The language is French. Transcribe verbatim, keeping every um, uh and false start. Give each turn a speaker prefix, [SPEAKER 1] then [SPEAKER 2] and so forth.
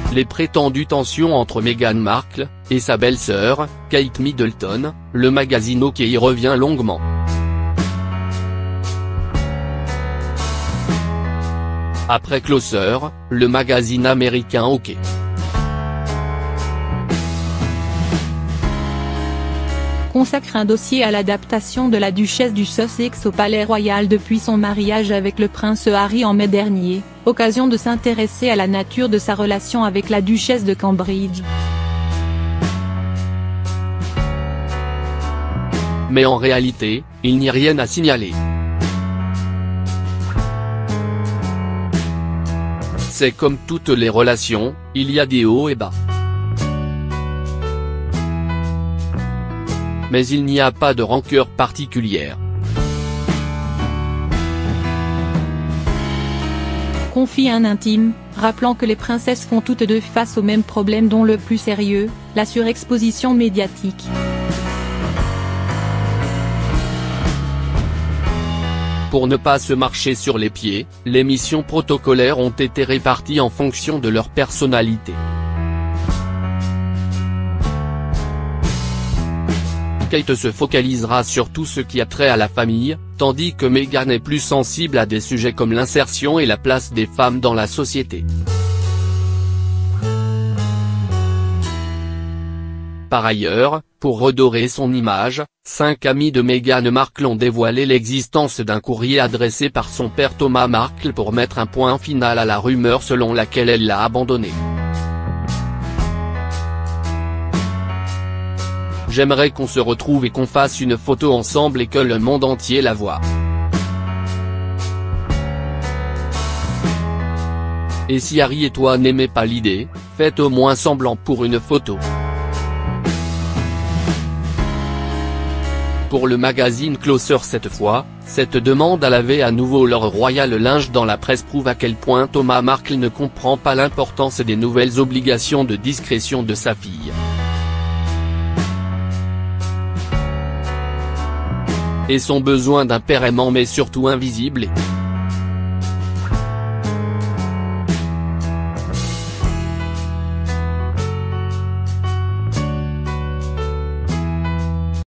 [SPEAKER 1] les prétendues tensions entre Meghan Markle et sa belle-sœur, Kate Middleton, le magazine OK y revient longuement. Après Closer, le magazine américain OK
[SPEAKER 2] consacre un dossier à l'adaptation de la duchesse du Sussex au palais royal depuis son mariage avec le prince Harry en mai dernier, occasion de s'intéresser à la nature de sa relation avec la duchesse de Cambridge.
[SPEAKER 1] Mais en réalité, il n'y a rien à signaler. C'est comme toutes les relations, il y a des hauts et bas. Mais il n'y a pas de rancœur particulière.
[SPEAKER 2] Confie un intime, rappelant que les princesses font toutes deux face au même problème dont le plus sérieux, la surexposition médiatique.
[SPEAKER 1] Pour ne pas se marcher sur les pieds, les missions protocolaires ont été réparties en fonction de leur personnalité. Kate se focalisera sur tout ce qui a trait à la famille, tandis que Meghan est plus sensible à des sujets comme l'insertion et la place des femmes dans la société. Par ailleurs, pour redorer son image, cinq amis de Meghan Markle ont dévoilé l'existence d'un courrier adressé par son père Thomas Markle pour mettre un point final à la rumeur selon laquelle elle l'a abandonné. J'aimerais qu'on se retrouve et qu'on fasse une photo ensemble et que le monde entier la voie. Et si Harry et toi n'aimez pas l'idée, faites au moins semblant pour une photo. Pour le magazine Closer cette fois, cette demande à laver à nouveau leur royal linge dans la presse prouve à quel point Thomas Markle ne comprend pas l'importance des nouvelles obligations de discrétion de sa fille. Et son besoin d'un père aimant mais surtout invisible et